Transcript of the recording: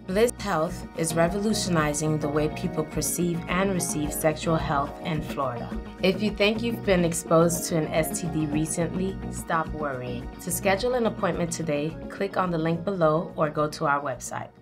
BLISS Health is revolutionizing the way people perceive and receive sexual health in Florida. If you think you've been exposed to an STD recently, stop worrying. To schedule an appointment today, click on the link below or go to our website.